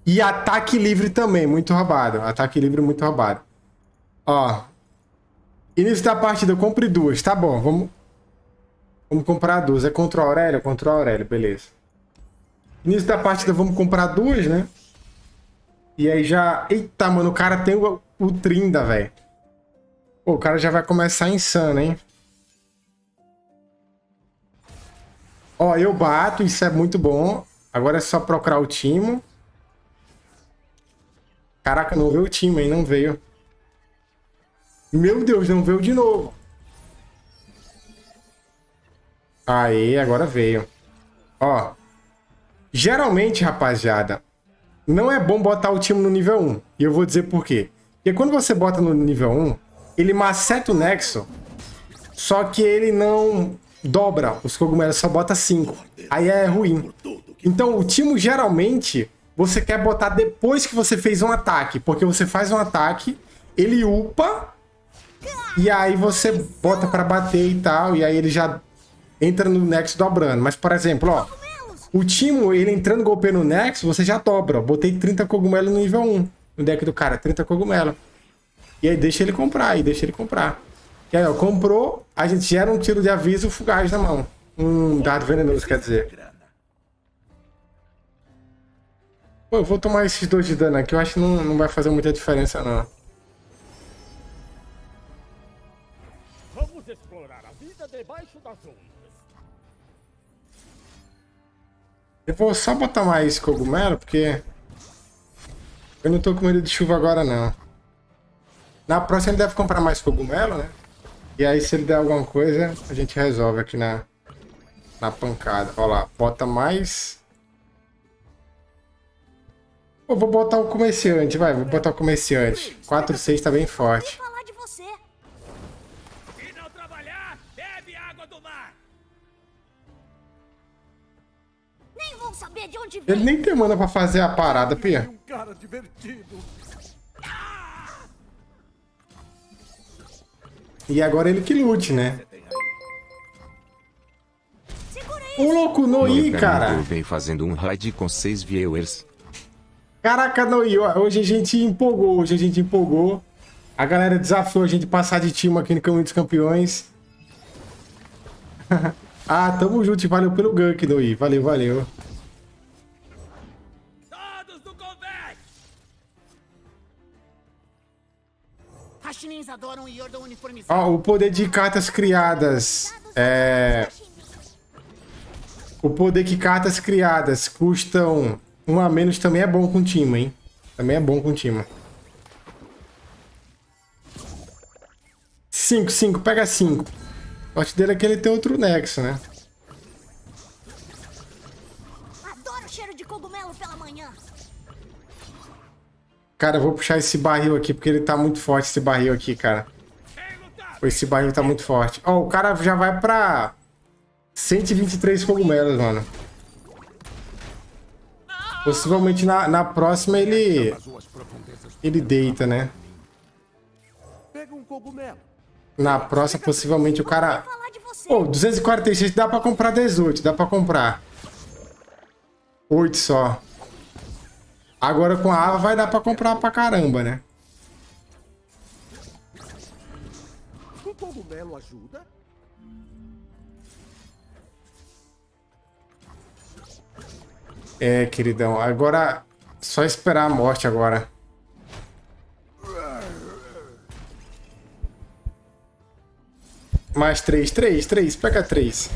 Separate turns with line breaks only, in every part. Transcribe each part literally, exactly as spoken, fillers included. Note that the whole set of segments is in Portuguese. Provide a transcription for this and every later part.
E ataque livre também, muito roubado. Ataque livre muito roubado. Ó. Início da partida, compre duas. Tá bom, vamos... Vamos comprar duas. É contra o Aurélio? Contra o Aurélio, beleza. Início da partida, vamos comprar duas, né? E aí já... Eita, mano, o cara tem o, o Trinda, velho. Pô, o cara já vai começar insano, hein? Ó, eu bato, isso é muito bom. Agora é só procurar o Timo. Caraca, não veio o Timo, hein? Não veio. Meu Deus, não veio de novo. Aí, agora veio. Ó. Geralmente, rapaziada, não é bom botar o Timo no nível um. E eu vou dizer por quê. Porque quando você bota no nível um, ele maceta o Nexo, só que ele não dobra os cogumelos, só bota cinco. Aí é ruim. Então, o Timo, geralmente, você quer botar depois que você fez um ataque. Porque você faz um ataque, ele upa, e aí você bota pra bater e tal, e aí ele já entra no Nexo dobrando. Mas, por exemplo, ó, o Timo, ele entrando golpeando no Nexo, você já dobra. Ó. Botei trinta cogumelos no nível um. No deck do cara, trinta cogumelos. E aí deixa ele comprar, e deixa ele comprar. E aí, ó, comprou, a gente gera um tiro de aviso fugaz na mão. Um dado venenoso, quer dizer. Pô, eu vou tomar esses dois de dano aqui, eu acho que não, não vai fazer muita diferença, não.
Vamos explorar a vida debaixo das ondas.
Eu vou só botar mais cogumelo, porque eu não tô com medo de chuva agora, não. Na próxima ele deve comprar mais cogumelo, né? E aí se ele der alguma coisa, a gente resolve aqui na, na pancada. Ó lá, bota mais... Eu vou botar o comerciante, vai, vou botar o comerciante. quatro, seis tá bem forte.
Se não trabalhar, bebe água do mar.
Nem vão saber de onde vem.
Ele nem tem mana pra fazer a parada, Pia.
Um cara divertido.
E agora ele que lute, né? O louco Noi, cara.
Eu venho fazendo um raid com seis viewers.
Caraca, Noi, hoje a gente empolgou, hoje a gente empolgou. A galera desafiou a gente passar de time aqui no Caminho dos Campeões. Ah, tamo junto, valeu pelo gank, Noi. Valeu, valeu.
Todos no combate.
Rachinins adoram o Yordão uniformizado.
Ó, o poder de cartas criadas. É... O poder que cartas criadas custam um a menos também é bom com o time, hein? Também é bom com o time. cinco, cinco, pega cinco. A sorte dele é que ele tem outro Nexo, né?
Adoro o cheiro de cogumelo pela manhã.
Cara, eu vou puxar esse barril aqui, porque ele tá muito forte, esse barril aqui, cara. Esse barril tá muito forte. Ó, o cara já vai pra cento e vinte e três cogumelos, mano. Possivelmente na, na próxima ele... Ele deita, né?
Pega um cogumelo.
Na próxima, possivelmente, o cara... Pô, duzentos e quarenta e seis dá pra comprar dezoito, dá pra comprar. oito só. Agora com a Ava vai dar pra comprar pra caramba, né?
O cogumelo ajuda?
É, queridão. Agora, só esperar a morte agora. Mais três, três, três. Pega três.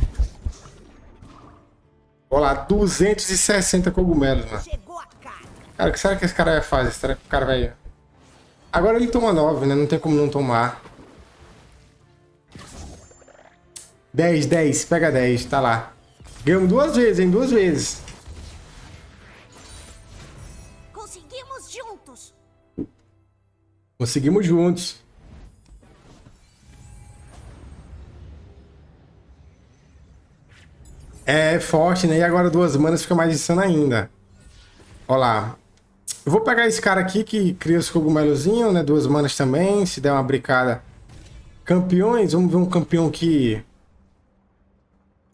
Olha lá, duzentos e sessenta cogumelos, mano. Cara, o que será que esse cara vai fazer? Será que o cara vai... Agora ele toma nove, né? Não tem como não tomar. dez, dez. Pega dez. Tá lá. Ganhamos duas vezes, hein? Duas vezes.
Conseguimos juntos.
Conseguimos juntos. É forte, né? E agora duas manas fica mais insano ainda. Olha lá. Eu vou pegar esse cara aqui que cria os cogumelozinhos, né? Duas manas também. Se der uma bricada. Campeões. Vamos ver um campeão que...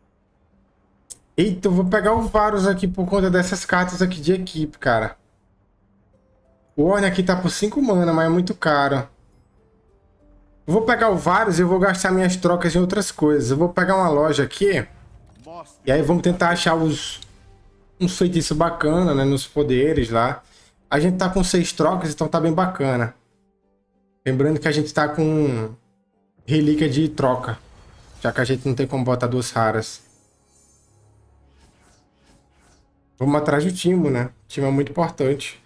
Eita, eu vou pegar o Varus aqui por conta dessas cartas aqui de equipe, cara. O Ornn aqui tá por cinco mana, mas é muito caro. Eu vou pegar o Varus e eu vou gastar minhas trocas em outras coisas. Eu vou pegar uma loja aqui. E aí vamos tentar achar os... uns feitiços bacanas, né? Nos poderes lá. A gente tá com seis trocas, então tá bem bacana. Lembrando que a gente tá com relíquia de troca. Já que a gente não tem como botar duas raras. Vamos atrás do Timo, né? O Timo é muito importante.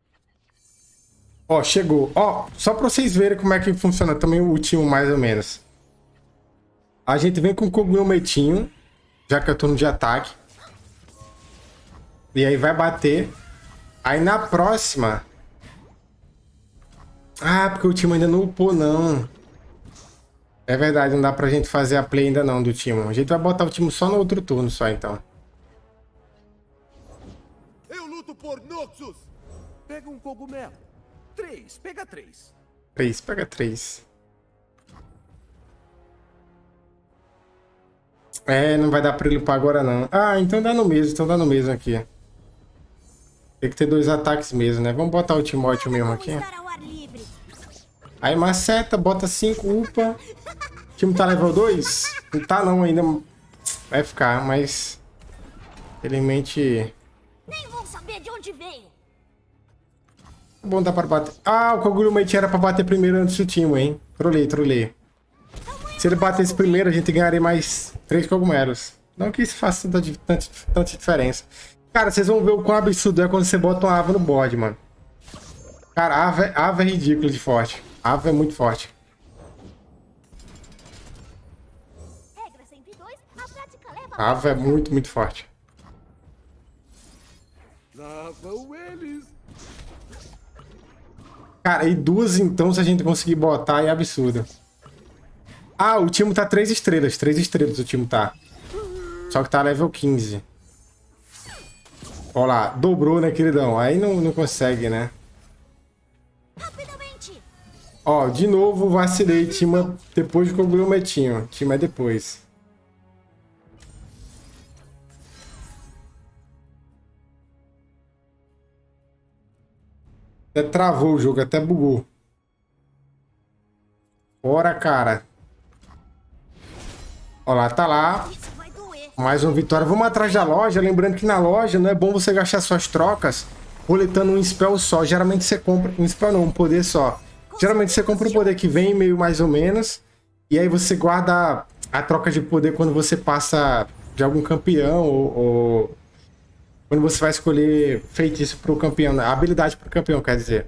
Ó, chegou. Ó, só pra vocês verem como é que funciona também o Timo, mais ou menos. A gente vem com o Cogumetinho, já que é turno de ataque. E aí vai bater. Aí na próxima... Ah, porque o Timo ainda não upou, não. É verdade, não dá pra gente fazer a play ainda não do Timo. A gente vai botar o Timo só no outro turno, só então.
Eu luto por Noxus! Pega um cogumelo. Três, pega três.
Três, pega três. É, não vai dar pra ele upar agora não. Ah, então dá no mesmo, então dá no mesmo aqui. Tem que ter dois ataques mesmo, né? Vamos botar o Timóteo mesmo aqui. Aí maceta, bota cinco, upa. O time tá level dois? Não tá não ainda. Vai ficar, mas... Felizmente...
Nem vão saber de onde veio.
Bom, dá pra bater. Ah, o Cogumetinho era pra bater primeiro antes do Timo, hein? Trolei, trolei. Se ele batesse primeiro, a gente ganharia mais três cogumelos. Não que isso faça tanta, tanta, tanta diferença. Cara, vocês vão ver o quão absurdo é quando você bota uma ava no board, mano. Cara, a ava, ava é ridículo de forte. A ava é muito forte. A ava é muito, muito forte.
Lá vão eles.
Cara, e duas então, se a gente conseguir botar, é absurdo. Ah, o Timo tá três estrelas. Três estrelas o Timo tá. Só que tá level quinze. Ó lá, dobrou, né, queridão? Aí não, não consegue, né? Ó, de novo vacilei. Timo depois do Cogumetinho. Timo é depois. Até travou o jogo, até bugou. Bora, cara. Ó lá, tá lá. Mais uma vitória. Vamos atrás da loja. Lembrando que na loja não é bom você gastar suas trocas roletando um spell só. Geralmente você compra... Um spell não, um poder só. Geralmente você compra um poder que vem meio mais ou menos. E aí você guarda a troca de poder quando você passa de algum campeão. Ou, ou quando você vai escolher feitiço pro campeão. A habilidade pro campeão, quer dizer.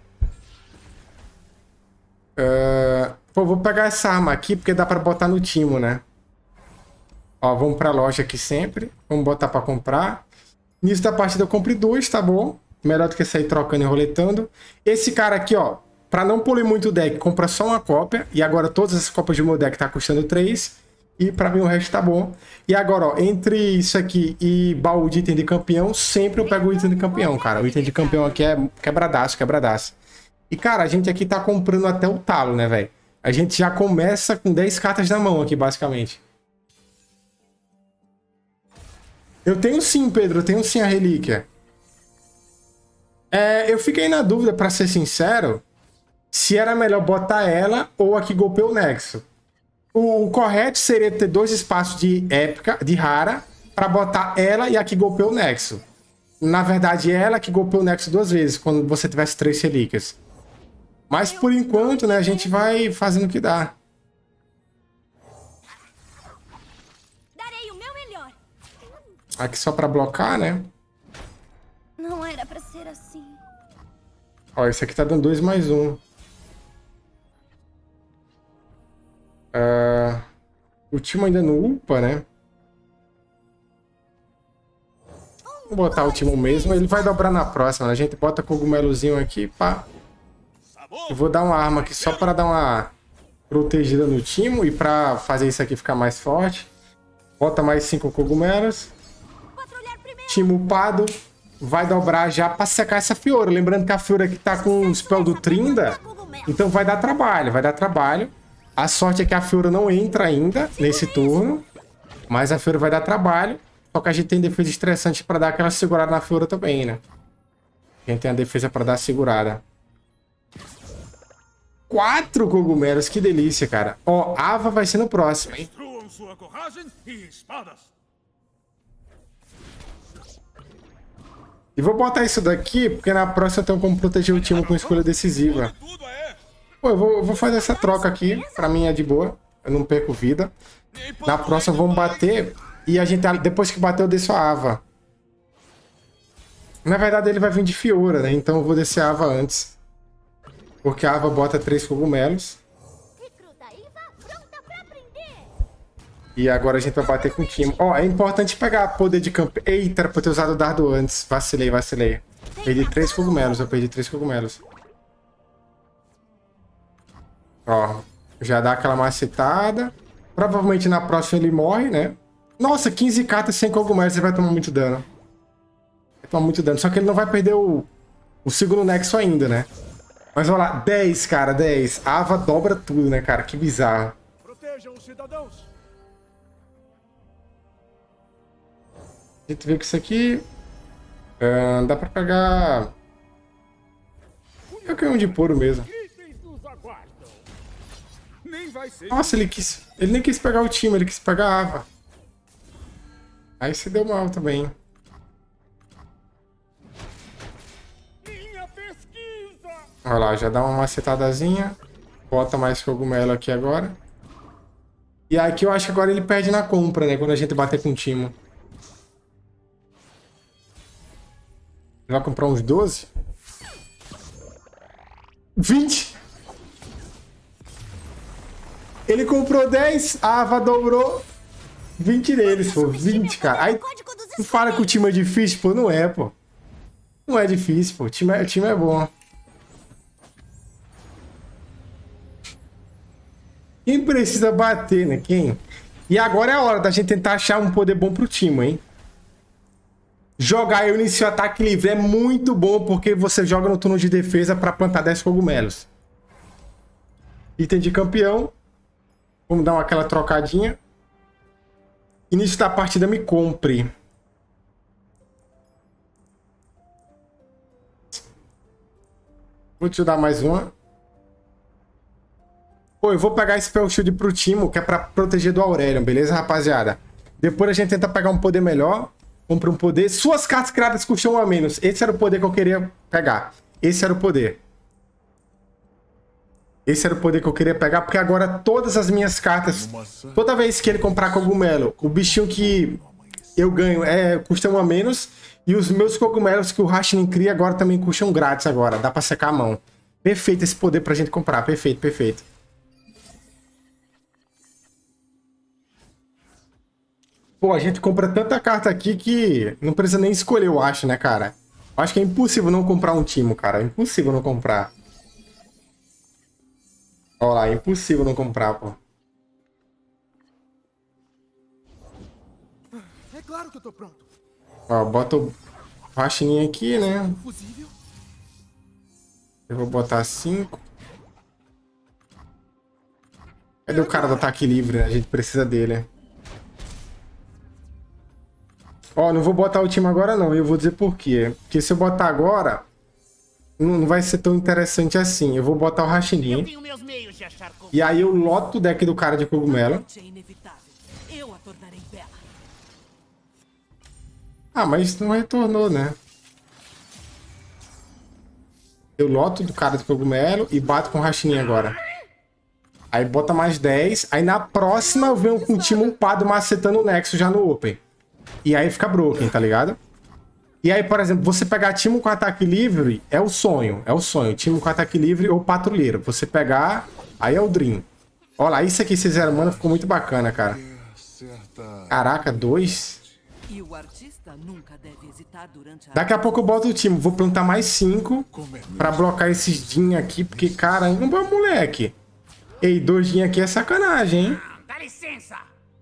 Uh, pô, vou pegar essa arma aqui porque dá pra botar no Timo, né? Ó, vamos pra loja aqui sempre. Vamos botar pra comprar. Início da partida eu compre duas, tá bom? Melhor do que sair trocando e roletando. Esse cara aqui, ó. Pra não poluir muito o deck, compra só uma cópia. E agora todas as cópias do meu deck tá custando três. E pra mim o resto tá bom. E agora, ó. Entre isso aqui e baú de item de campeão, sempre eu pego o item de campeão, cara. O item de campeão aqui é quebradaço, quebradaço. E, cara, a gente aqui tá comprando até o talo, né, velho? A gente já começa com dez cartas na mão aqui, basicamente. Eu tenho sim, Pedro. Eu tenho sim a relíquia. É, eu fiquei na dúvida, pra ser sincero, se era melhor botar ela ou a que golpeou o Nexo. O, o correto seria ter dois espaços de épica, de rara, pra botar ela e a que golpeou o Nexo. Na verdade, ela que golpeou o Nexo duas vezes, quando você tivesse três relíquias. Mas por enquanto, né, a gente vai fazendo o que dá.
Darei o meu melhor.
Aqui só pra blocar, né?
Não era pra ser assim.
Ó, esse aqui tá dando dois mais um. Uh, o Timo ainda não upa, né? Vou botar o Timo mesmo. Ele vai dobrar na próxima. A gente bota cogumelozinho aqui, pá. Eu vou dar uma arma aqui só para dar uma protegida no Timo e para fazer isso aqui ficar mais forte. Bota mais cinco cogumelos. Timo upado. Vai dobrar já para secar essa Fiora. Lembrando que a Fiora aqui tá com o spell do Trinda. Então vai dar trabalho, vai dar trabalho. A sorte é que a Fiora não entra ainda nesse turno. Mas a Fiora vai dar trabalho. Só que a gente tem defesa estressante para dar aquela segurada na Fiora também, né? A gente tem a defesa para dar a segurada. quatro cogumelos. Que delícia, cara. Ó, Ava vai ser no próximo, hein?
Destruam sua coragem e espadas.
E vou botar isso daqui, porque na próxima eu tenho como proteger o time com escolha decisiva. Pô, eu vou, eu vou fazer essa troca aqui. Pra mim é de boa. Eu não perco vida. Na próxima vamos bater. E a gente, depois que bater, eu desço a Ava. Na verdade, ele vai vir de Fiora, né? Então eu vou descer a Ava antes. Porque a Ava bota três cogumelos. E agora a gente vai bater com o time. Ó, oh, é importante pegar poder de campo. Eita, era pra eu ter usado o dardo antes. Vacilei, vacilei. Perdi três cogumelos, eu perdi três cogumelos. Ó, já dá aquela macetada. Provavelmente na próxima ele morre, né? Nossa, quinze cartas sem cogumelos, ele vai tomar muito dano. Vai tomar muito dano. Só que ele não vai perder o, o segundo nexo ainda, né? Mas olha lá, dez, cara, dez. A Ava dobra tudo, né, cara? Que bizarro.
Protejam os cidadãos.
A gente vê que isso aqui... Uh, dá pra pegar... Eu canhão de poro mesmo. Nossa, ele quis... Ele nem quis pegar o time, ele quis pegar a Ava. Aí se deu mal também. Olha lá, já dá uma macetadazinha. Bota mais cogumelo aqui agora. E aqui eu acho que agora ele perde na compra, né? Quando a gente bater com o time. Vai comprar uns doze? vinte! Ele comprou dez, a Ava dobrou vinte deles, pô. vinte, cara. Aí tu fala que o time é difícil, pô. Não é, pô. Não é difícil, pô. O time é, o time é bom. Quem precisa bater, né? Quem? E agora é a hora da gente tentar achar um poder bom pro time, hein? Jogar eu inicio ataque livre é muito bom, porque você joga no turno de defesa para plantar dez cogumelos. Item de campeão. Vamos dar uma, aquela trocadinha. Início da partida, me compre. Vou te dar mais uma. Pô, eu vou pegar esse Spell Shield pro Timo, que é pra proteger do Aurelion, beleza, rapaziada? Depois a gente tenta pegar um poder melhor. Compra um poder. Suas cartas criadas custam um a menos. Esse era o poder que eu queria pegar. Esse era o poder. Esse era o poder que eu queria pegar, porque agora todas as minhas cartas... Toda vez que ele comprar cogumelo, o bichinho que eu ganho é, custa um a menos. E os meus cogumelos que o Rashnin cria agora também custam grátis agora. Dá pra secar a mão. Perfeito esse poder pra gente comprar. Perfeito, perfeito. Pô, a gente compra tanta carta aqui que não precisa nem escolher, eu acho, né, cara? Eu acho que é impossível não comprar um Timo, cara. É impossível não comprar. Olha lá, é impossível não comprar, pô.
É claro que eu tô pronto.
Ó, bota o Rashnin aqui, né? Eu vou botar cinco. Cadê o cara do ataque livre, né? A gente precisa dele. Ó, não vou botar o time agora não, eu vou dizer por quê. Porque se eu botar agora, não vai ser tão interessante assim. Eu vou botar o Rashnin. E aí eu loto o deck do cara de cogumelo. Ah, mas não retornou, né? Eu loto do cara de cogumelo e bato com o Rashnin agora. Aí bota mais dez. Aí na próxima eu venho com o time upado macetando o Nexo já no Open. E aí fica broken, tá ligado? E aí, por exemplo, você pegar time com ataque livre é o sonho. É o sonho. Time com ataque livre ou patrulheiro. Você pegar, aí é o Dream. Olha lá, isso aqui, esse zero mana ficou muito bacana, cara. Caraca, dois. Daqui a pouco eu boto o time. Vou plantar mais cinco pra blocar esses Din aqui. Porque, caramba, moleque. Ei, dois Din aqui é sacanagem, hein?
Dá licença!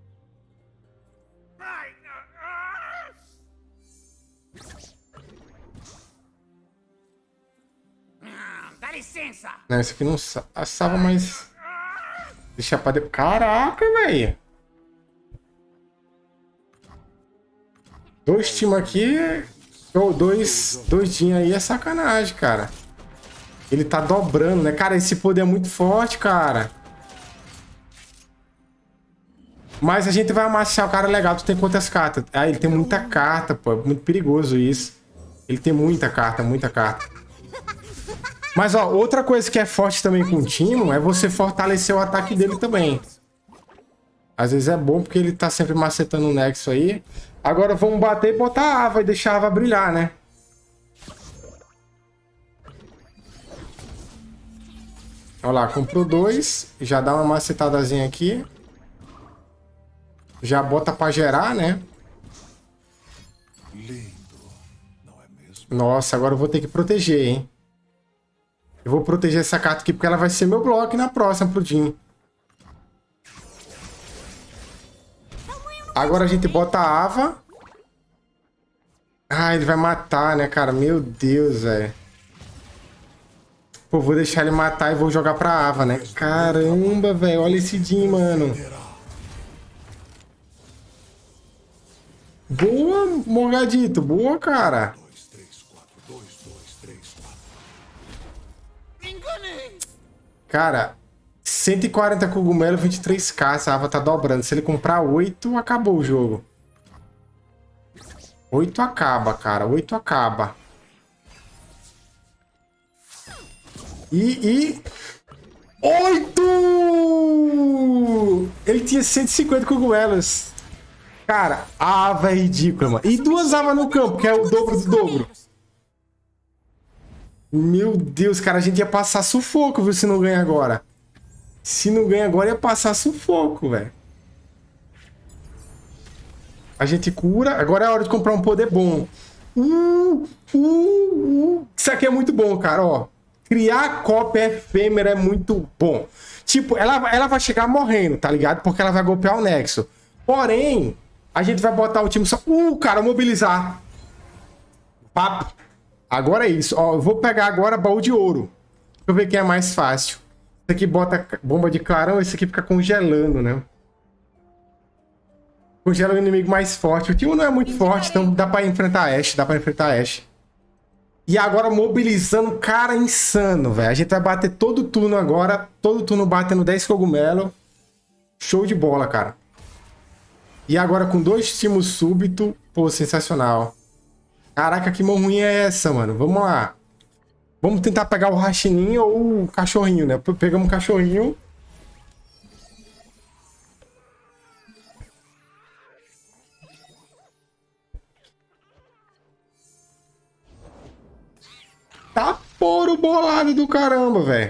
Dá licença!
Não, isso aqui não assava mais. Deixa pra depois. Caraca, velho. Dois times aqui. Ou dois. Dois Din aí é sacanagem, cara. Ele tá dobrando, né? Cara, esse poder é muito forte, cara. Mas a gente vai amassar o cara legal. Tu tem quantas cartas? Ah, ele tem muita carta, pô. É muito perigoso isso. Ele tem muita carta, muita carta. Mas, ó, outra coisa que é forte também com o Timo é você fortalecer o ataque dele também. Às vezes é bom porque ele tá sempre macetando o Nexo aí. Agora vamos bater e botar a Ava e deixar a Ava brilhar, né? Olha lá, comprou dois. Já dá uma macetadazinha aqui. Já bota pra gerar, né? Nossa, agora eu vou ter que proteger, hein? Eu vou proteger essa carta aqui porque ela vai ser meu bloco na próxima pro Jhin. Agora a gente bota a Ava. Ah, ele vai matar, né, cara? Meu Deus, velho. Pô, vou deixar ele matar e vou jogar pra Ava, né? Caramba, velho. Olha esse Jhin, mano. Boa, Morgadito. Boa, cara. Cara, cento e quarenta cogumelo, vinte e três K. Essa Ava tá dobrando. Se ele comprar oito, acabou o jogo. oito acaba, cara. oito acaba. E... e... oito! Ele tinha cento e cinquenta cogumelos. Cara, a Ava é ridícula, mano. E duas Avas no campo, que é o dobro do dobro. Meu Deus, cara, a gente ia passar sufoco, viu, se não ganha agora. Se não ganha agora, ia passar sufoco, velho. A gente cura. Agora é a hora de comprar um poder bom. Uh, uh, uh. Isso aqui é muito bom, cara, ó. Criar cópia efêmera é muito bom. Tipo, ela, ela vai chegar morrendo, tá ligado? Porque ela vai golpear o Nexo. Porém, a gente vai botar o time só... Uh, cara, mobilizar. Papo. Agora é isso. Ó, eu vou pegar agora baú de ouro. Deixa eu ver quem é mais fácil. Esse aqui bota bomba de clarão, esse aqui fica congelando, né? Congela o inimigo mais forte. O time não é muito forte, então dá pra enfrentar a Ashe. Dá pra enfrentar a Ashe. E agora mobilizando, cara, insano, velho. A gente vai bater todo turno agora. Todo turno batendo dez cogumelos. Show de bola, cara. E agora com dois timos súbito. Pô, sensacional. Caraca, que mão ruim é essa, mano? Vamos lá. Vamos tentar pegar o Rashinin ou o cachorrinho, né? Pegamos o cachorrinho. Tá poro bolado do caramba, velho.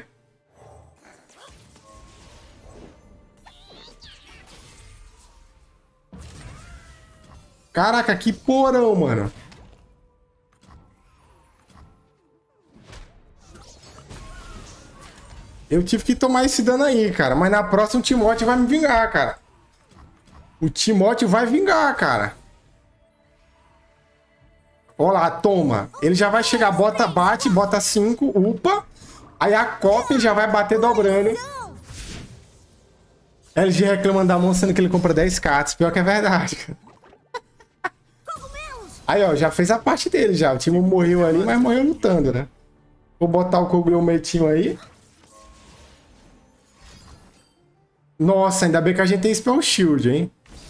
Caraca, que porão, mano. Eu tive que tomar esse dano aí, cara. Mas na próxima o Timóteo vai me vingar, cara. O Timóteo vai vingar, cara. Olha lá, toma. Ele já vai chegar, bota, bate, bota cinco, upa. Aí a cópia já vai bater dobrando. L G reclamando da mão, sendo que ele compra dez cartas. Pior que é verdade, cara. Aí, ó, já fez a parte dele já. O time morreu ali, mas morreu lutando, né? Vou botar o cogumetinho aí. Nossa, ainda bem que a gente tem Spell Shield, hein?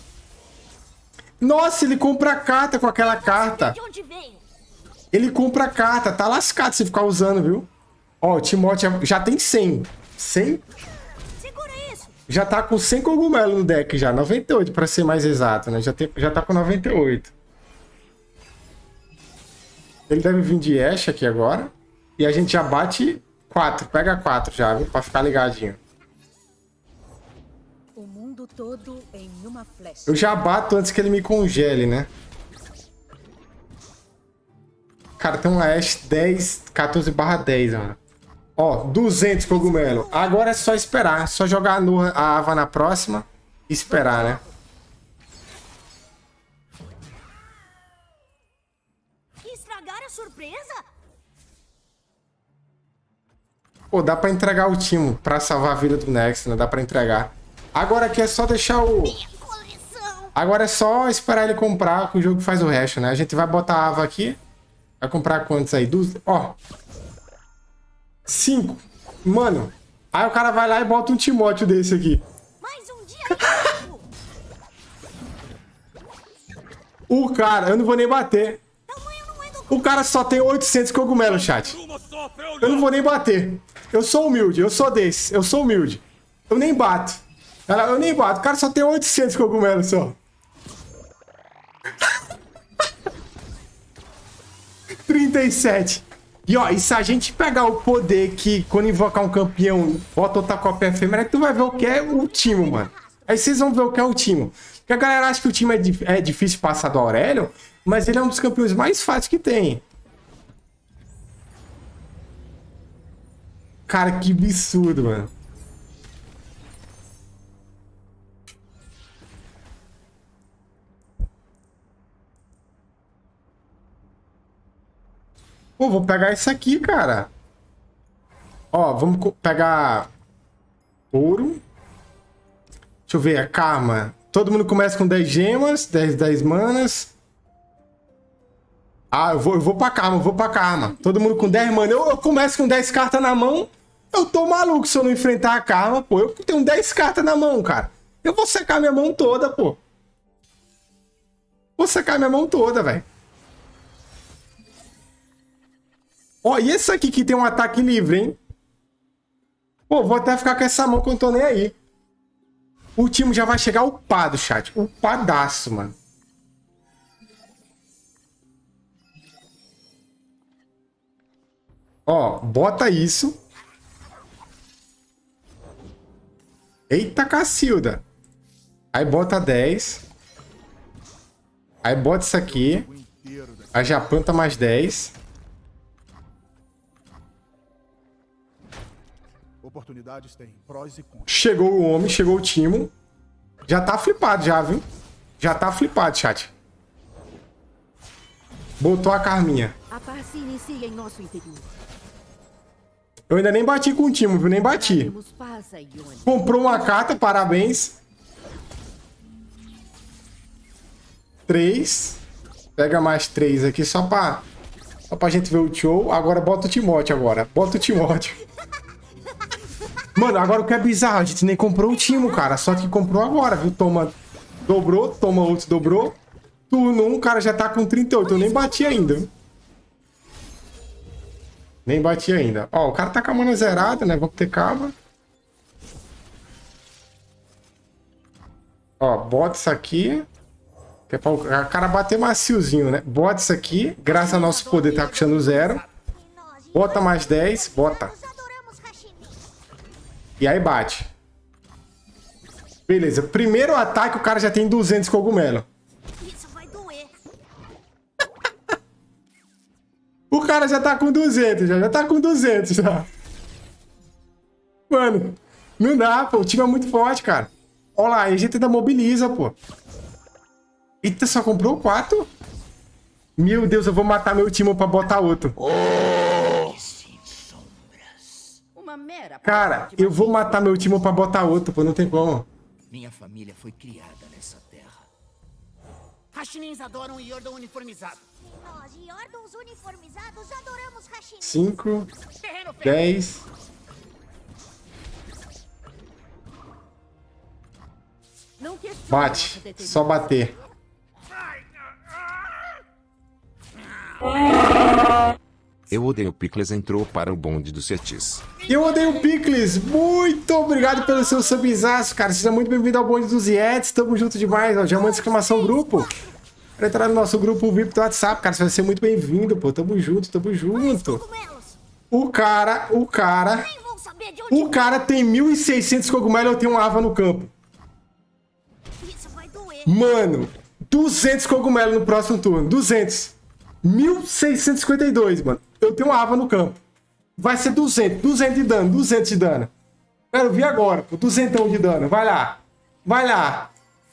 Nossa, ele compra carta com aquela carta. Ele compra carta. Tá lascado se ficar usando, viu? Ó, o Timóteo já tem cem. cem? Já tá com cem cogumelos no deck já. noventa e oito pra ser mais exato, né? Já, tem, já tá com noventa e oito. Ele deve vir de Ashe aqui agora. E a gente já bate quatro. Pega quatro já, viu? Pra ficar ligadinho.
O mundo todo em uma flecha.
Eu já bato antes que ele me congele, né? Cara, tem uma Ashe dez, quatorze barra dez, mano. Ó, duzentos cogumelo. Agora é só esperar. Só jogar a Ava na próxima e esperar, né?
Estragar a surpresa?
Pô, dá pra entregar o time pra salvar a vida do Nexo, né? Dá pra entregar. Agora aqui é só deixar o... Agora é só esperar ele comprar, que o jogo faz o resto, né? A gente vai botar a Ava aqui. Vai comprar quantos aí? Dos... Ó. cinco. Mano, aí o cara vai lá e bota um Timóteo desse aqui.
Mais um dia de novo.
O cara, eu não vou nem bater.
Tamanho não é do...
O cara só tem oitocentos cogumelos, chat. Eu não vou nem bater. Eu sou humilde, eu sou desse. Eu sou humilde. Eu nem bato. Eu nem bato. O cara só tem oitocentos cogumelos só. trinta e sete. E ó, e se a gente pegar o poder que quando invocar um campeão, bota outra cópia efêmera, tu vai ver o que é o time, mano. Aí vocês vão ver o que é o time. Porque a galera acha que o time é, di é difícil passar do Aurélio, mas ele é um dos campeões mais fáceis que tem. Cara, que absurdo, mano. Pô, vou pegar isso aqui, cara. Ó, vamos pegar ouro. Deixa eu ver, a karma. Todo mundo começa com dez gemas, dez, dez manas. Ah, eu vou, eu vou pra karma, eu vou pra karma. Todo mundo com dez manas. Eu, eu começo com dez cartas na mão. Eu tô maluco se eu não enfrentar a karma, pô. Eu tenho dez cartas na mão, cara. Eu vou secar minha mão toda, pô. Vou secar minha mão toda, velho. Ó, e esse aqui que tem um ataque livre, hein? Pô, vou até ficar com essa mão que eu não tô nem aí. O time já vai chegar upado, chat. Upadaço, mano. Ó, bota isso. Eita, Cacilda. Aí bota dez. Aí bota isso aqui. Aí já planta mais dez.
Oportunidades têm prós e contras.
Chegou o homem, chegou o Timo. Já tá flipado já, viu? Já tá flipado, chat. Botou a Carminha.
A paz se inicia em nosso interior.
Eu ainda nem bati com o Timo, viu? Nem bati. Comprou uma carta, parabéns. Três. Pega mais três aqui só pra, só pra gente ver o show. Agora bota o Timóteo agora. Bota o Timóteo. Mano, agora o que é bizarro, a gente nem comprou o Timo, cara. Só que comprou agora, viu? Toma, dobrou, toma outro, dobrou. Turno um, o cara já tá com trinta e oito. Eu nem bati ainda, viu? Nem bati ainda. Ó, o cara tá com a mana zerada, né? Vamos ter calma. Ó, bota isso aqui. Que é pra o cara bater maciozinho, né? Bota isso aqui. Graças ao nosso poder tá puxando zero. Bota mais dez. Bota. E aí bate. Beleza. Primeiro ataque, o cara já tem duzentos cogumelo.
Isso vai doer.
O cara já tá com duzentos, já, já tá com duzentos, já. Mano, não dá, pô. O time é muito forte, cara. Olha lá, a gente ainda mobiliza, pô. Eita, só comprou quatro? Meu Deus, eu vou matar meu time pra botar outro. Cara, eu vou matar meu time pra botar outro, pô. Não tem como.
Minha família foi criada nessa terra.
Rachinins adoram Yordon uniformizado.
Nós, Yordons uniformizados, adoramos Rachinins.
Cinco, dez. Bate. Só bater.
Eu odeio Pickles entrou para o bonde do Cetis.
Eu odeio Pickles. Muito obrigado pelo seu subzaço, cara. Seja muito bem-vindo ao bonde dos Yetis. Tamo junto demais, ó. Já manda exclamação grupo. Pra entrar no nosso grupo V I P do WhatsApp, cara. Você vai ser muito bem-vindo, pô. Tamo junto, tamo junto. O cara, o cara... O cara tem mil e seiscentos cogumelos e eu tenho um Ava no campo. Mano, duzentos cogumelos no próximo turno. duzentos. mil seiscentos e cinquenta e dois, mano. Eu tenho uma Ava no campo. Vai ser duzentos. duzentos de dano. duzentos de dano. Quero ver agora, pô. duzentos de dano. Vai lá. Vai lá.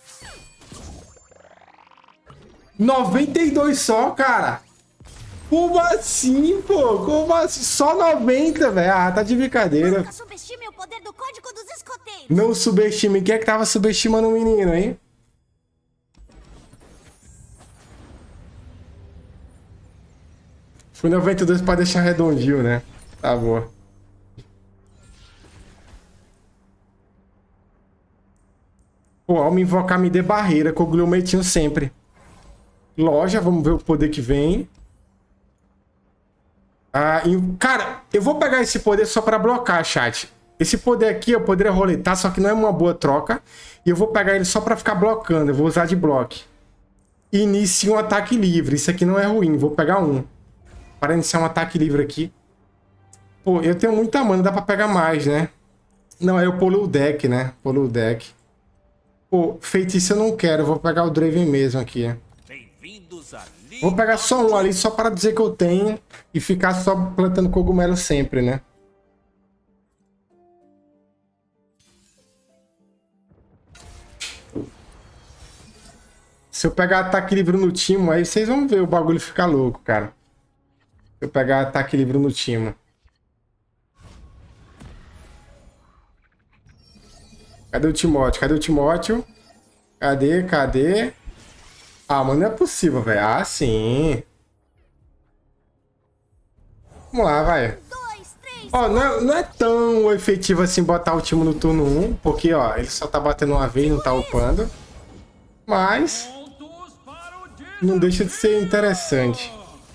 noventa e dois só, cara. Como assim, pô? Como assim? Só noventa, velho. Ah, tá de brincadeira.
Nunca subestime o poder do código dos escoteiros.
Não subestime. Quem é que tava subestimando o menino, hein? Foi noventa e dois pra deixar redondinho, né? Tá bom. Pô, ao me invocar, me dê barreira, Cogumelo Meitinho sempre. Loja, vamos ver o poder que vem. Ah, e, cara, eu vou pegar esse poder só pra blocar, chat. Esse poder aqui eu poderia roletar, só que não é uma boa troca. E eu vou pegar ele só pra ficar blocando. Eu vou usar de bloque. Inicie um ataque livre. Isso aqui não é ruim. Vou pegar um. Para iniciar um ataque livre aqui. Pô, eu tenho muita mana. Dá pra pegar mais, né? Não, aí eu pulo o deck, né? Pulo o deck. Pô, feitiço eu não quero. Eu vou pegar o Draven mesmo aqui. Vou pegar só um ali, só para dizer que eu tenho. E ficar só plantando cogumelo sempre, né? Se eu pegar ataque livre no time, aí vocês vão ver o bagulho ficar louco, cara. Se eu pegar ataque livre no time. Cadê o Timóteo? Cadê o Timóteo? Cadê? Cadê? Ah, mano, não é possível, velho. Ah, sim. Vamos lá, vai. Ó, não é, não é tão efetivo assim botar o time no turno um. Porque, ó, ele só tá batendo uma vez, não tá upando. Mas não deixa de ser interessante.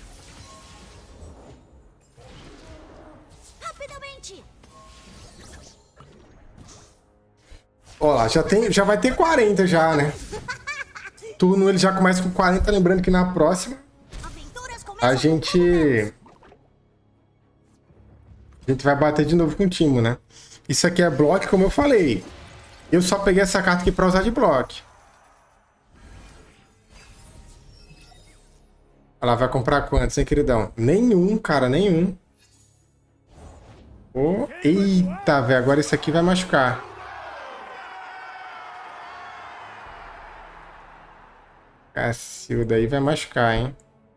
Ó lá, já, tem, já vai ter quarenta já, né? Turno ele já começa com quarenta, lembrando que na próxima a gente a gente vai bater de novo com o Timo, né? Isso aqui é bloco, como eu falei. Eu só peguei essa carta aqui pra usar de bloco. Ela vai comprar quantos, hein, queridão? Nenhum, cara, nenhum. Oh, eita, velho, agora isso aqui vai machucar. Cacilda aí vai machucar, hein?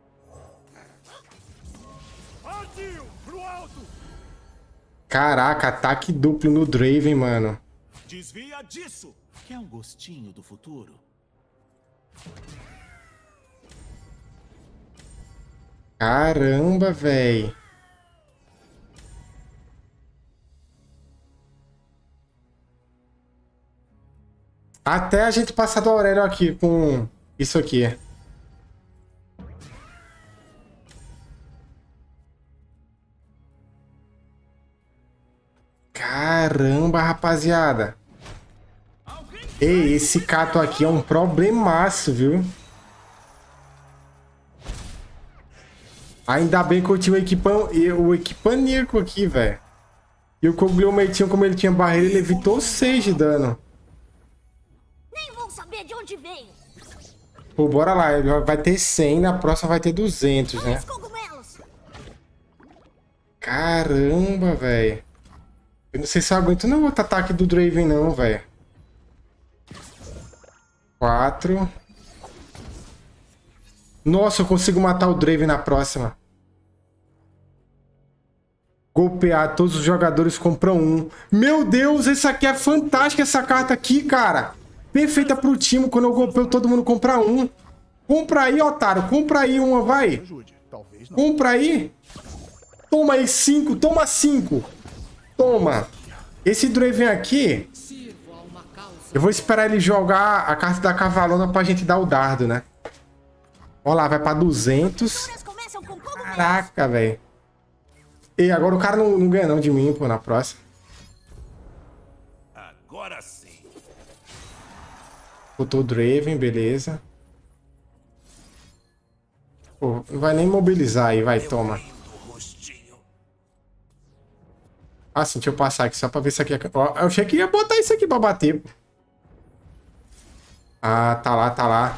Caraca, ataque duplo no Draven, mano.
Desvia disso. Quer um gostinho do futuro?
Caramba, velho. Até a gente passar do Aurélio aqui com isso aqui. Caramba, rapaziada. Ei, esse Cato aqui é um problemaço, viu? Ainda bem que eu tinha o, equipan... o equipaníaco aqui, velho. E o Cogumelo Meitinho, como ele tinha barreira, ele evitou seis de dano.
Nem vão saber de onde veio.
Pô, bora lá. Ele vai ter cem, na próxima vai ter duzentos, né? Caramba, velho. Eu não sei se eu aguento não outro ataque do Draven, não, velho. Quatro. Nossa, eu consigo matar o Draven na próxima. Golpear, todos os jogadores compram um. Meu Deus, essa aqui é fantástica, essa carta aqui, cara. Perfeita pro time, quando eu golpeo, todo mundo compra um. Compra aí, otário, compra aí uma, vai. Compra aí. Toma aí cinco, toma cinco. Toma. Esse Draven aqui, eu vou esperar ele jogar a carta da Cavalona pra gente dar o dardo, né? Olha lá, vai pra duzentos. Caraca, velho. E agora o cara não, não ganha não de mim, pô, na próxima.
Agora sim.
Botou o Draven, beleza. Pô, não vai nem mobilizar aí, vai, toma. Ah, sim, deixa eu passar aqui só pra ver se aqui é... Ó, eu achei que ia botar isso aqui pra bater. Ah, tá lá, tá lá.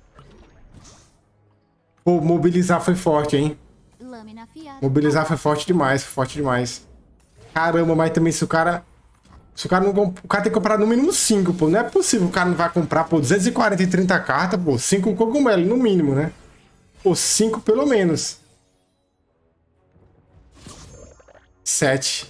Pô, mobilizar foi forte, hein? Mobilizar foi forte demais, foi forte demais. Caramba, mas também se o cara... Se o cara não... O cara tem que comprar no mínimo cinco, pô. Não é possível o cara não vai comprar, pô, duzentos e quarenta e trinta cartas, pô. cinco cogumelo, no mínimo, né? Pô, cinco pelo menos. sete.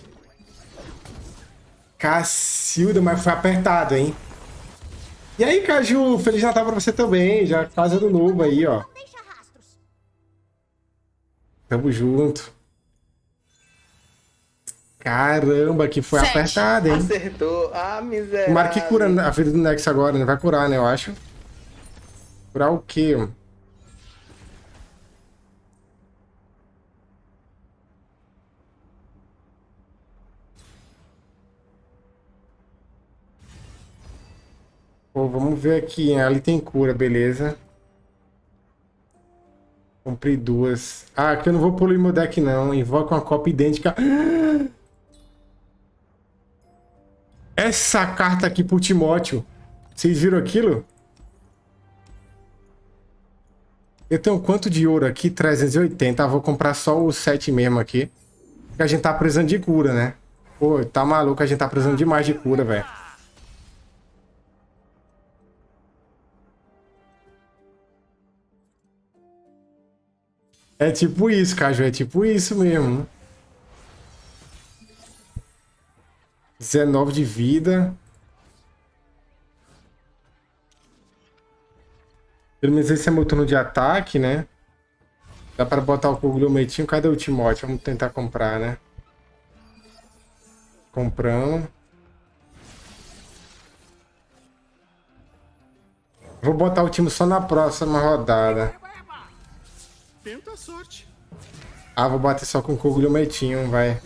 Cacilda, mas foi apertado, hein? E aí, Caju, Feliz Natal pra você também. Já fazendo novo aí, ó. Tamo junto. Caramba, que foi
Sete.
apertado, hein?
Acertou. Ah, miséria.
Tomara que cura a ferida do Nexus agora, né? Vai curar, né? Eu acho. Curar o quê? Pô, vamos ver aqui. Ali tem cura, beleza. Comprei duas. Ah, aqui eu não vou poluir meu deck, não. Invoca uma cópia idêntica. Essa carta aqui pro Timóteo. Vocês viram aquilo? Eu tenho quanto de ouro aqui? trezentos e oitenta. Ah, vou comprar só o sete mesmo aqui. Porque a gente tá precisando de cura, né? Pô, tá maluco. A gente tá precisando demais de cura, velho. É tipo isso, Caju. É tipo isso mesmo. dezenove de vida. Pelo menos esse é meu turno de ataque, né? Dá pra botar o Coglometinho. Cadê o Timóteo? Vamos tentar comprar, né? Compramos. Vou botar o time só na próxima rodada.
Tenta a sorte.
Ah, vou bater só com o Coglometinho, vai.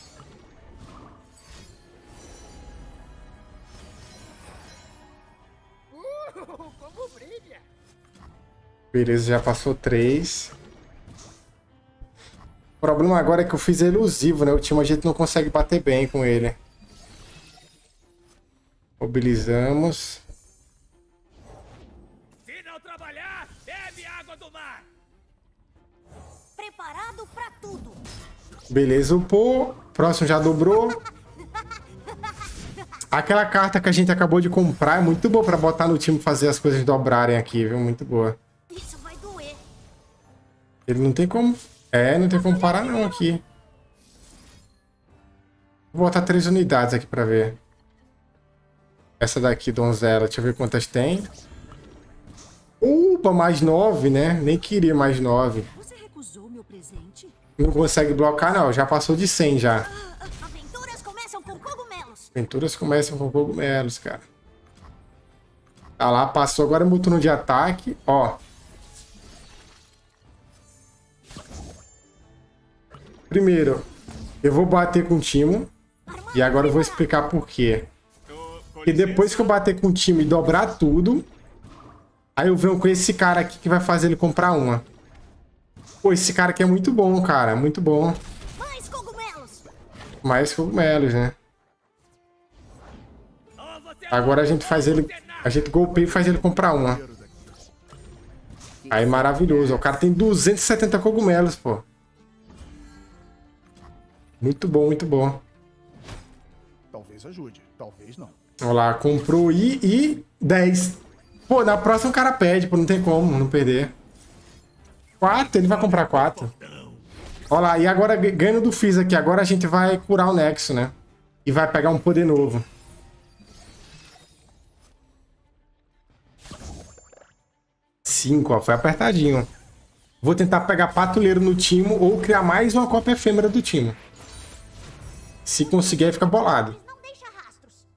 Beleza, já passou três. O problema agora é que eu fiz elusivo, né? O time a gente não consegue bater bem com ele. Mobilizamos.
Final trabalhar, bebe água do mar.
Preparado pra tudo.
Beleza, upou. Próximo já dobrou. Aquela carta que a gente acabou de comprar é muito boa pra botar no time fazer as coisas dobrarem aqui, viu? Muito boa.
Isso vai doer.
Ele não tem como... É, não tem como parar não aqui. Vou botar três unidades aqui pra ver. Essa daqui, donzela. Deixa eu ver quantas tem. Opa, mais nove, né? Nem queria mais nove.
Você recusou meu presente?
Não consegue blocar, não. Já passou de cem já.
Aventuras começam com cogumelos.
Aventuras começam com cogumelos, cara. Tá lá, passou. Agora é meu turno de ataque. Ó. Primeiro, eu vou bater com o Timo. E agora eu vou explicar por quê. Porque depois que eu bater com o time e dobrar tudo, aí eu venho com esse cara aqui que vai fazer ele comprar uma. Pô, esse cara aqui é muito bom, cara. Muito bom.
Mais cogumelos.
Mais cogumelos, né? Agora a gente faz ele... A gente golpeia e faz ele comprar uma. Aí, maravilhoso. O cara tem duzentos e setenta cogumelos, pô. Muito bom, muito bom.
Talvez ajude, talvez não.
Olha lá, comprou I e dez. Pô, na próxima o cara pede, pô, não tem como não perder. quatro, ele vai comprar quatro. Olha lá, e agora ganho do Fizz aqui. Agora a gente vai curar o Nexo, né? E vai pegar um poder novo. cinco, ó, foi apertadinho. Vou tentar pegar Patrulheiro no Timo ou criar mais uma cópia efêmera do Timo. Se conseguir, fica bolado.
Não deixa rastros.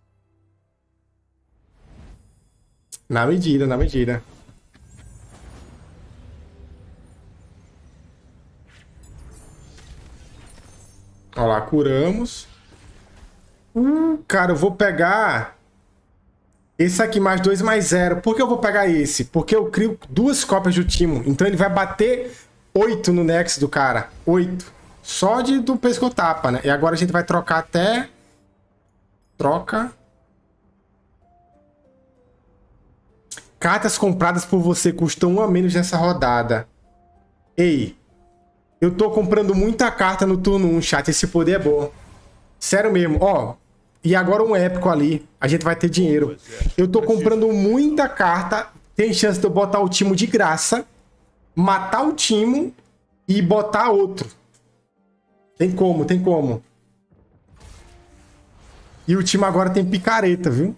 Na medida, na medida. Olha lá, curamos. Uh, cara, eu vou pegar... Esse aqui, mais dois, mais zero. Por que eu vou pegar esse? Porque eu crio duas cópias do Timo. Então ele vai bater oito no Nexus do cara. oito. Só de, do pescotapa, né? E agora a gente vai trocar até... Troca. Cartas compradas por você custam um a menos nessa rodada. Ei. Eu tô comprando muita carta no turno um, chat. Esse poder é bom. Sério mesmo. Ó. E agora um épico ali. A gente vai ter dinheiro. Eu tô comprando muita carta. Tem chance de eu botar o Timo de graça. Matar o Timo. E botar outro. Tem como, tem como. E o Timo agora tem picareta, viu?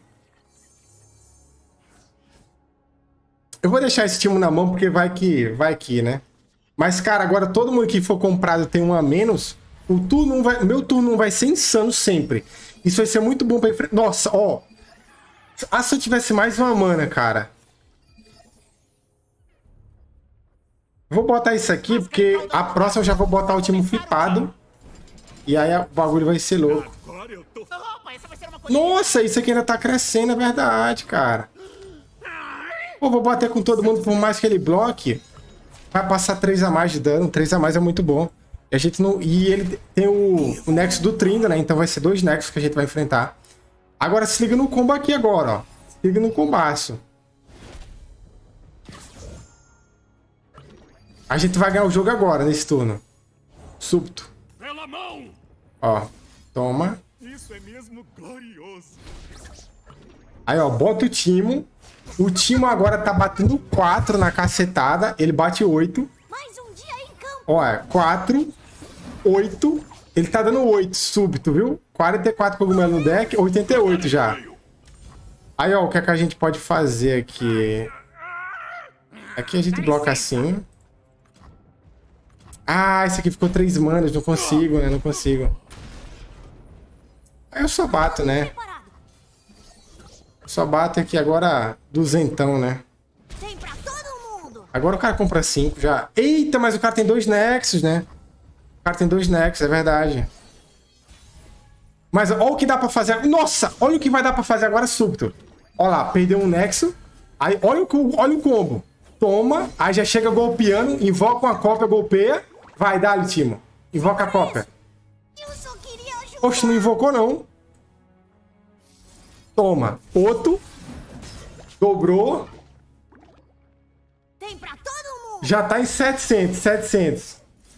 Eu vou deixar esse Timo na mão porque vai que, vai que, né? Mas, cara, agora todo mundo que for comprado tem um a menos. O turno não vai, meu turno não vai ser insano sempre. Isso vai ser muito bom pra enfrentar. Nossa, ó. Ah, se eu tivesse mais uma mana, cara. Vou botar isso aqui, porque a próxima eu já vou botar o time flipado. E aí o bagulho vai ser louco. Nossa, isso aqui ainda tá crescendo, é verdade, cara. Pô, vou bater com todo mundo, por mais que ele bloque. Vai passar três a mais de dano. três a mais é muito bom. E a gente não... E ele tem o, o Nexo do Trinda, né? Então vai ser dois Nexos que a gente vai enfrentar. Agora se liga no combo aqui agora, ó. Se liga no combaço. A gente vai ganhar o jogo agora, nesse turno. Súbito. Ó, toma.
Isso é mesmo glorioso.
Aí, ó, bota o Timo. O Timo agora tá batendo quatro na cacetada. Ele bate oito.
Mais um dia em campo.
Ó, é quatro, oito. Ele tá dando oito súbito, viu? quarenta e quatro cogumelo no deck, oitenta e oito já. Aí, ó, o que é que a gente pode fazer aqui? Aqui a gente bloca assim. Ah, esse aqui ficou três manas. Não consigo, né? Não consigo. Aí eu só bato, né? Só bato aqui agora duzentão, né?
Tem pra todo mundo.
Agora o cara compra cinco já. Eita, mas o cara tem dois Nexus, né? O cara tem dois Nexus, é verdade. Mas olha o que dá pra fazer. Nossa, olha o que vai dar pra fazer agora súbito. Olha lá, perdeu um Nexo. Aí olha o, olha o combo. Toma, aí já chega golpeando, invoca uma cópia, golpeia. Vai, dá-lhe, Timo. Invoca a cópia.
Eu só queria ajudar.
Oxe, não invocou não. Toma, outro. Dobrou.
Tem pra todo mundo.
Já tá em setecentos, setecentos.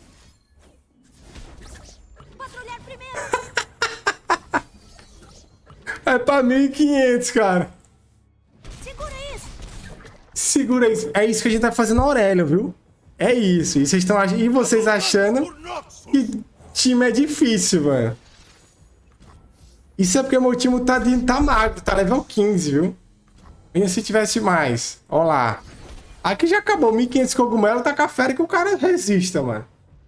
Patrulhar primeiro.
É pra mil e quinhentos, cara.
Segura isso.
Segura isso. É isso que a gente tá fazendo na Aurélia, viu? É isso. E vocês, estão ach... e vocês achando que time é difícil, mano. Isso é porque meu time tá, de... tá magro, tá level quinze, viu? E se tivesse mais. Ó lá. Aqui já acabou. mil e quinhentos cogumelo, tá com a fera que o cara resista, mano.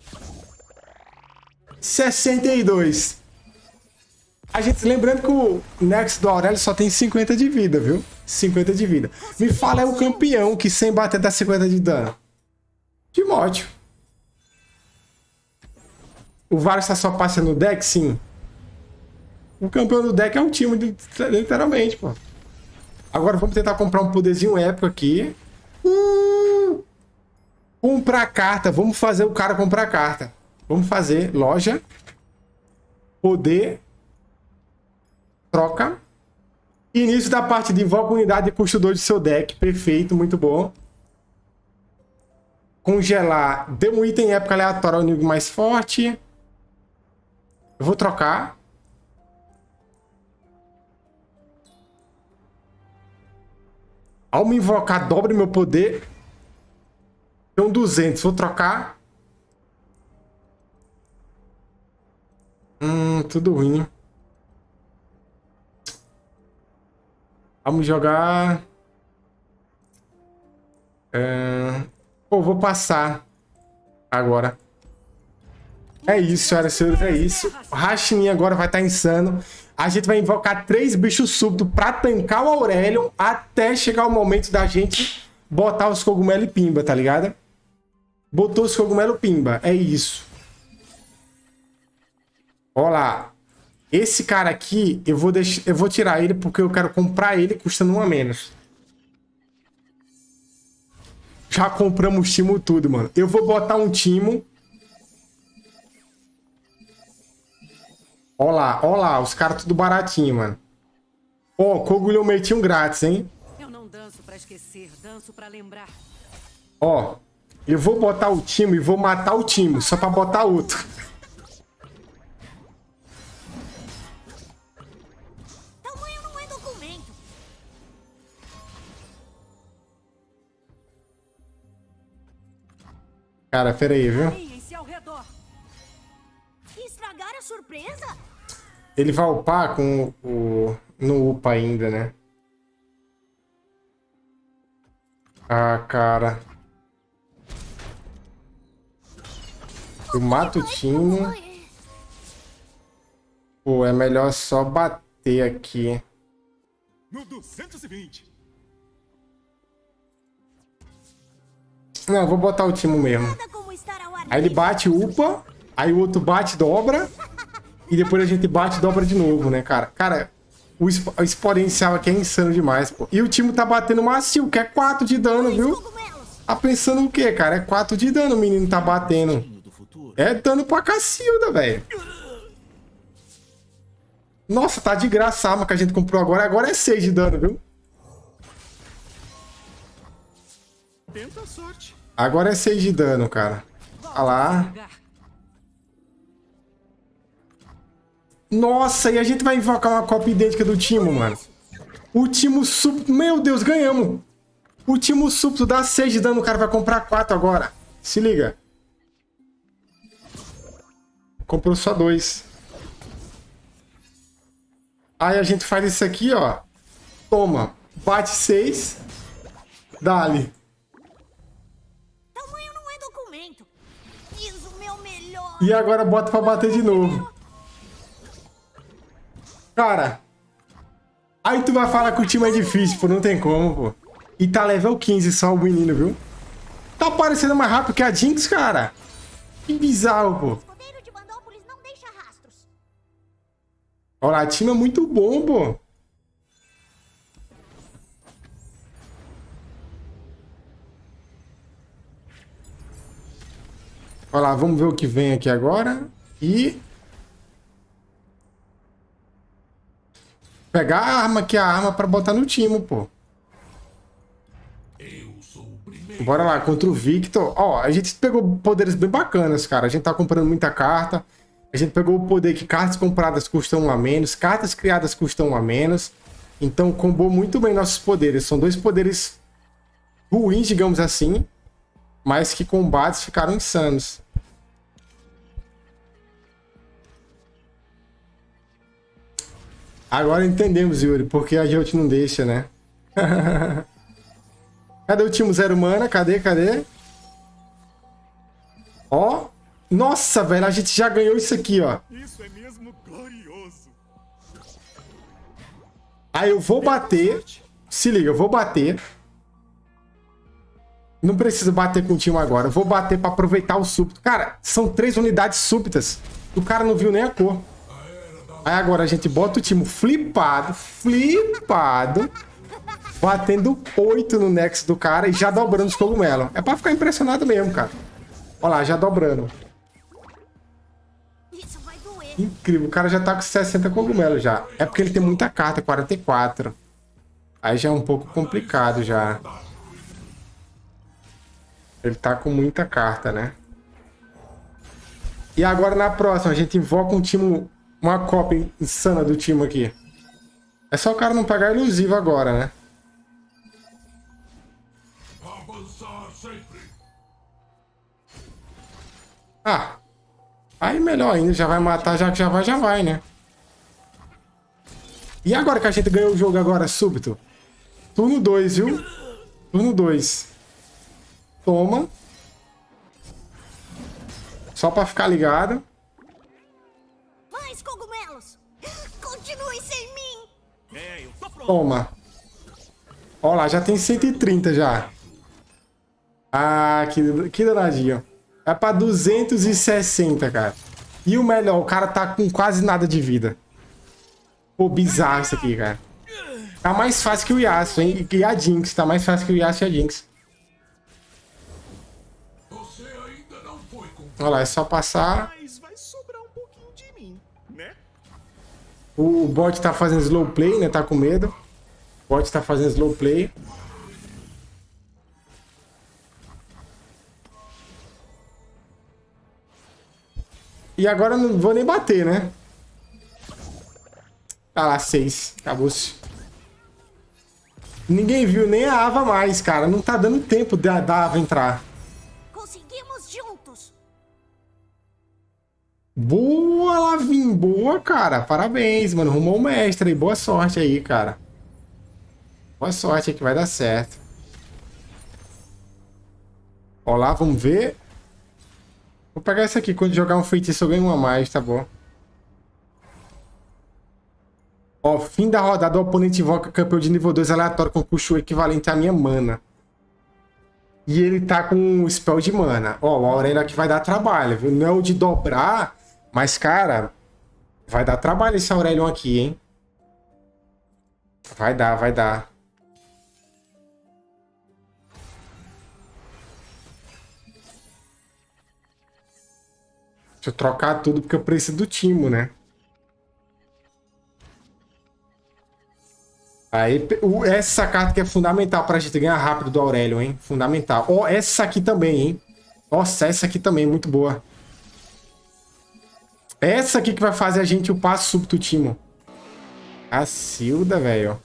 sessenta e dois. A gente, lembrando que o Nexo do Aurélio só tem cinquenta de vida, viu? cinquenta de vida. Me fala, é o campeão que sem bater dá cinquenta de dano. Timóteo. O Varus tá só passando no deck? Sim. O campeão do deck é um time, literalmente, pô. Agora vamos tentar comprar um poderzinho épico aqui. Uh! Comprar carta. Vamos fazer o cara comprar carta. Vamos fazer loja. Poder. Troca. Início da partida. Invoca unidade de custo dois de seu deck. Perfeito, muito bom. Congelar. Dê um item épico aleatório ao inimigo mais forte. Eu vou trocar. Ao me invocar, dobre meu poder. Tem um duzentos. Vou trocar. Hum, tudo ruim. Vamos jogar... É... Pô, vou passar. Agora. É isso, senhoras e senhores, é isso. O Rashimin agora vai estar insano. A gente vai invocar três bichos súbitos pra tancar o Aurelion até chegar o momento da gente botar os cogumelos e pimba, tá ligado? Botou os cogumelos pimba, é isso. Ó lá. Esse cara aqui, eu vou, deixar, eu vou tirar ele porque eu quero comprar ele custando um a menos. Já compramos Timo tudo, mano. Eu vou botar um Timo. Ó lá, ó lá, os caras tudo baratinho, mano. Ó, Cogulho eu meti um grátis, hein?
Eu não danço pra esquecer, danço pra lembrar.
Ó, eu vou botar o Timo e vou matar o Timo, só pra botar outro.
Tamanho não é documento.
Cara, pera aí, viu?
Alinhem-se ao redor.
Estragar a surpresa?
Ele vai upar com o... No upa ainda, né? Ah, cara. Eu mato o Timo. Pô, é melhor só bater aqui.
No duzentos e vinte.
Não, eu vou botar o time mesmo.
Nada como estar ao ar
Aí ele
livre.
bate, upa. Aí o outro bate, dobra. E depois a gente bate e dobra de novo, né, cara? Cara, o, expo o exponencial aqui é insano demais, pô. E o time tá batendo macio, que é quatro de dano,
Mais
viu?
cogumelos.
Tá pensando o quê, cara? É quatro de dano o menino tá batendo.
Do futuro.
É dano pra Cacilda, velho. Nossa, tá de graça a arma que a gente comprou agora. Agora é seis de dano, viu?
Tenta a sorte.
Agora é seis de dano, cara. Olha lá. Nossa, e a gente vai invocar uma cópia idêntica do Timo, mano. O Timo súbito... Meu Deus, ganhamos. O Timo súbito dá seis de dano. O cara vai comprar quatro agora. Se liga. Comprou só dois. Aí a gente faz isso aqui, ó. Toma. Bate seis. Dá-lhe.
Tamanho não é documento. Fiz o meu melhor.
E agora bota pra bater de novo. Cara. Aí tu vai falar que o time é difícil, pô. Não tem como, pô. E tá level quinze só o menino, viu? Tá parecendo mais rápido que a Jinx, cara. Que bizarro, pô.
O escudeiro de Bandópolis não deixa rastros.
Olha lá, o time é muito bom, pô. Olha lá, vamos ver o que vem aqui agora. E... pegar a arma aqui, a arma pra botar no time, pô. Bora lá, contra o Victor. Ó, a gente pegou poderes bem bacanas, cara. A gente tá comprando muita carta. A gente pegou o poder que cartas compradas custam um a menos, cartas criadas custam um a menos. Então combou muito bem nossos poderes. São dois poderes ruins, digamos assim, mas que combates ficaram insanos. Agora entendemos, Yuri, porque a gente não deixa, né? Cadê o time zero mana? Cadê, cadê? Ó. Nossa, velho, a gente já ganhou isso aqui, ó.
Isso é mesmo glorioso.
Aí eu vou bater. Se liga, eu vou bater. Não preciso bater com o time agora. Eu vou bater pra aproveitar o súbito. Cara, são três unidades súbitas. O cara não viu nem a cor. Aí agora a gente bota o time flipado. Flipado. Batendo oito no nexo do cara e já dobrando os cogumelos. É pra ficar impressionado mesmo, cara. Olha lá, já dobrando.
Isso vai doer.
Incrível, o cara já tá com sessenta cogumelos já. É porque ele tem muita carta, quarenta e quatro. Aí já é um pouco complicado já. Ele tá com muita carta, né? E agora na próxima a gente invoca um time, uma cópia insana do time aqui. É só o cara não pegar elusivo agora, né? Ah, aí melhor ainda, já vai matar, já que já vai, já vai, né? E agora que a gente ganhou o jogo agora, súbito? Turno dois, viu? Turno dois. Toma. Só pra ficar ligado.
Mais cogumelos. Continue sem mim.
É, eu tô pronto.
Toma. Ó lá, já tem cento e trinta já. Ah, que, que danadinho. É pra duzentos e sessenta, cara. E o melhor, o cara tá com quase nada de vida. Pô, bizarro isso aqui, cara. Tá mais fácil que o Yasuo, hein? E a Jinx. Tá mais fácil que o Yasuo e a Jinx. Olha lá, é só passar.
Mas vai sobrar um pouquinho de mim, né?
O bot tá fazendo slow play, né? Tá com medo. O bot tá fazendo slow play. E agora eu não vou nem bater, né? Tá lá, seis. Acabou-se. Ninguém viu nem a Ava mais, cara. Não tá dando tempo da, da Ava entrar.
Conseguimos juntos.
Boa, Lavin. Boa, cara. Parabéns, mano. Rumou o mestre aí. Boa sorte aí, cara. Boa sorte aí que vai dar certo. Ó lá, vamos ver. Vou pegar esse aqui. Quando jogar um feitiço eu ganho uma a mais, tá bom. Ó, fim da rodada, o oponente invoca campeão de nível dois aleatório com custo equivalente à minha mana. E ele tá com o spell de mana. Ó, o Aurélio aqui vai dar trabalho, viu? Não é o de dobrar, mas, cara, vai dar trabalho esse Aurélio aqui, hein? Vai dar, vai dar. Deixa eu trocar tudo porque eu preciso do Timo, né? Aí, essa carta que é fundamental pra gente ganhar rápido do Aurélio, hein? Fundamental. Ó, essa aqui também, hein? Nossa, essa aqui também, muito boa. Essa aqui que vai fazer a gente upar súbito o Timo. A Silda, velho.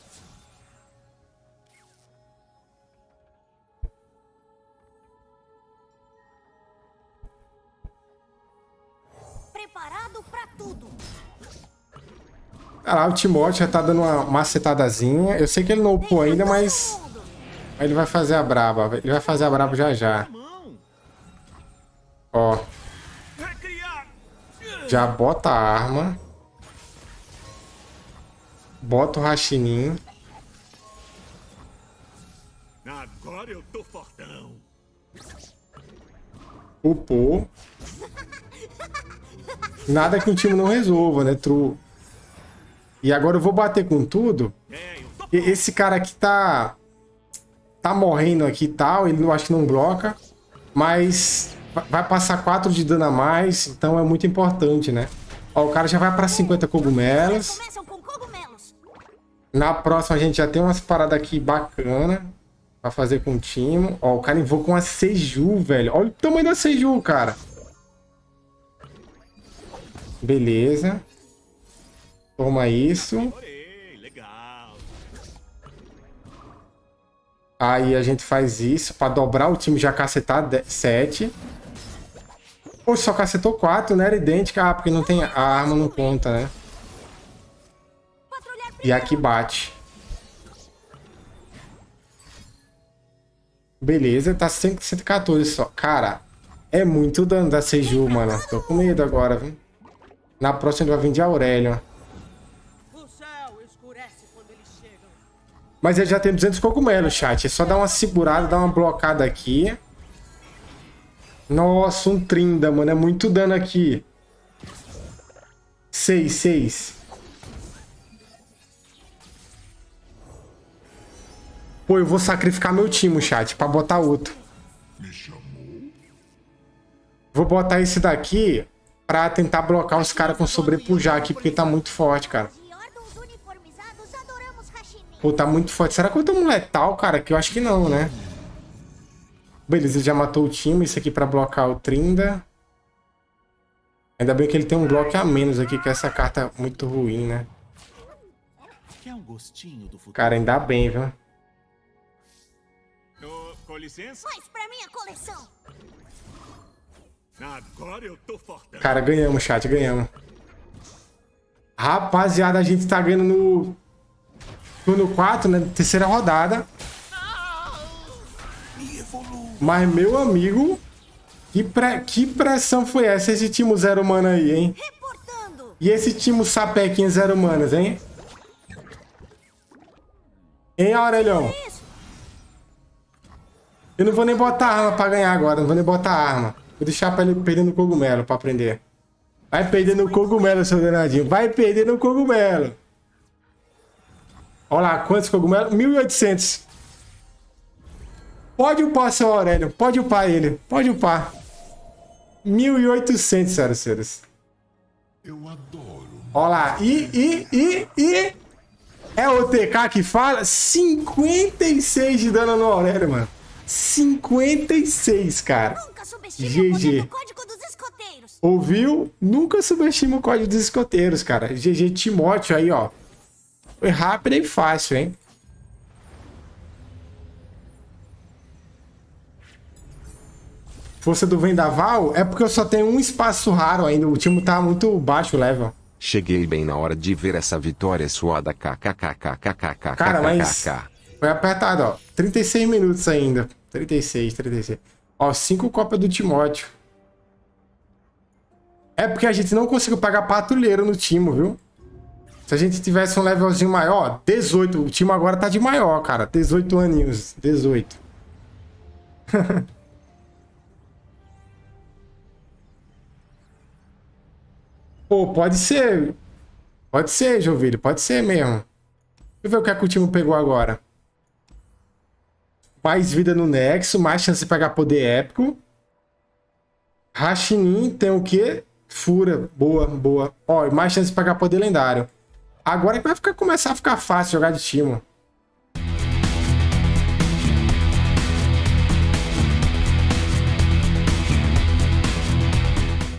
Preparado pra tudo.
Ah lá, o Timóteo já tá dando uma macetadazinha. Eu sei que ele não upou ainda, mas... ele vai fazer a braba. Ele vai fazer a braba já já. Ó. Já bota a arma. Bota o Rachinin.
Agora eu tô fortão.
Upou. Nada que o time não resolva, né? True. E agora eu vou bater com tudo. E esse cara aqui tá... tá morrendo aqui e tal. Ele não acho que não bloca. Mas vai passar quatro de dano a mais. Então é muito importante, né? Ó, o cara já vai pra cinquenta cogumelos. Na próxima a gente já tem umas paradas aqui bacana pra fazer com o Timo. Ó, o cara invoca uma Seju, velho. Olha o tamanho da Seju, cara. Beleza. Toma isso. Aí a gente faz isso pra dobrar o time, já cacetar sete. Poxa, só cacetou quatro, né? Era idêntica. Ah, porque não tem... a arma não conta, né? E aqui bate. Beleza, tá cento e quatorze só. Cara, é muito dano da Seju, mano. Tô com medo agora, viu? Na próxima ele vai vir de Aurélio. Mas ele já tem duzentos cogumelos, chat. É só dar uma segurada, dar uma blocada aqui. Nossa, um trinta, mano. É muito dano aqui. seis, seis. Pô, eu vou sacrificar meu time, chat, pra botar outro. Vou botar esse daqui pra tentar blocar os caras com sobrepujar aqui, porque tá muito forte, cara. Pô, tá muito forte. Será que eu tô um letal, cara? Que eu acho que não, né? Beleza, ele já matou o time. Isso aqui pra blocar o trinta. Ainda bem que ele tem um bloco a menos aqui, que essa carta é muito ruim, né? Cara, ainda bem, viu?
Com licença?
Mais pra minha coleção.
Agora eu tô fortão.
Cara, ganhamos, chat, ganhamos. Rapaziada, a gente tá ganhando no turno quatro, né? Terceira rodada. Mas, meu amigo, que, pre... que pressão foi essa? Esse time zero mana aí, hein? E esse time sapequinha zero manas, hein? Hein, Aurelião? Eu não vou nem botar arma pra ganhar agora. Não vou nem botar arma. Vou deixar pra ele perder no cogumelo pra aprender. Vai perder no cogumelo, seu danadinho. Vai perder no cogumelo. Olha lá, quantos cogumelos? mil e oitocentos. Pode upar, seu Aurélio. Pode upar ele. Pode upar. mil e oitocentos, senhoras e senhores.
Eu adoro.
Olha lá. E, e, e, e... é o T K que fala? cinquenta e seis de dano no Aurélio, mano. cinquenta e seis, cara. G G. Ouviu? Nunca subestima o código dos escoteiros, cara. G G Timóteo aí, ó. Foi rápido e fácil, hein? Força do Vendaval? É porque eu só tenho um espaço raro ainda. O time tá muito baixo o level.
Cheguei bem na hora de ver essa vitória suada. Kkkkkkkk.
Cara, mas foi apertado, ó. trinta e seis minutos ainda. trinta e seis, trinta e seis. Ó, cinco cópias do Timóteo. É porque a gente não conseguiu pagar patrulheiro no time, viu? Se a gente tivesse um levelzinho maior, dezoito. O time agora tá de maior, cara. dezoito aninhos. dezoito. Pô, pode ser. Pode ser, Jovilho. Pode ser mesmo. Deixa eu ver o que, é que o time pegou agora. Mais vida no Nexo. Mais chance de pegar poder épico. Rachinin tem o quê? Fura. Boa, boa. Ó, mais chance de pegar poder lendário. Agora é que vai ficar, começar a ficar fácil jogar de Timo.